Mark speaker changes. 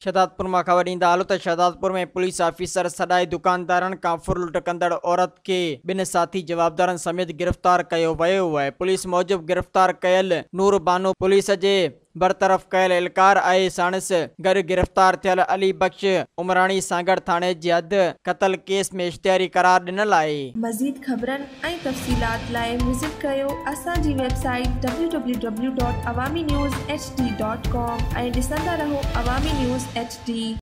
Speaker 1: शहदादपुर में खबर ईंदा हालो त शहदादपुर में पुलिस ऑफिसर सदाई दुकानदारन का फुर लुट कंदड़ औरत के बिन साथी जवाबदारन समेत गिरफ्तार किया वयो है। पुलिस मूजिब गिरफ्तार कयल नूर बानो पुलिस जे बरतरफ कयल एहलकार आहे। साणस गॾु गिरफ्तार थियल अली बख्श उमराणी सांगड़ थाने जी हद क़तल केस में इश्तिहारी करार ॾिनल आहे।
Speaker 2: मज़ीद ख़बरनि ऐं तफ़सीलात लाइ विज़िट कयो असांजी वेबसाइट www.awamiNewsHD.com ऐं ॾिसंदा रहो अवामी न्यूज़ HD।